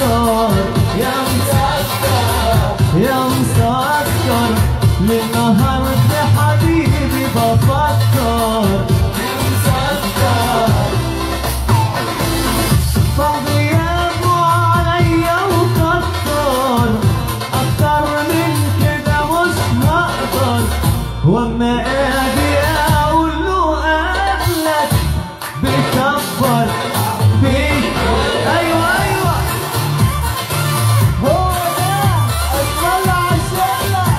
مسكر يا مسكر يا مسكر للنهارده حبيبي بفكر يا مسكر فغيابه عليا وكتر اكتر من كده مش هقدر واما اجي اقول له قبلك بيكبر ايوه ايوه هو ده اتطلع عالشله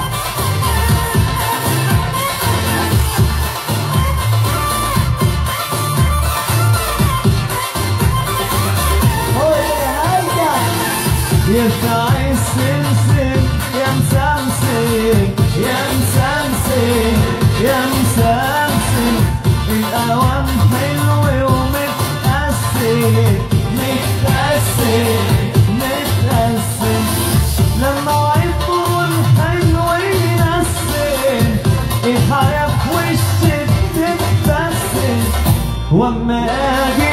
هو ده هيدا يفتح السمسم يا مسمسم يا مسمسم يا مسمسم القوام حلو ومتقسم متقسم متقسم لما عيطول حلو ينسم الحياة في وشي بتتبسم واما اجي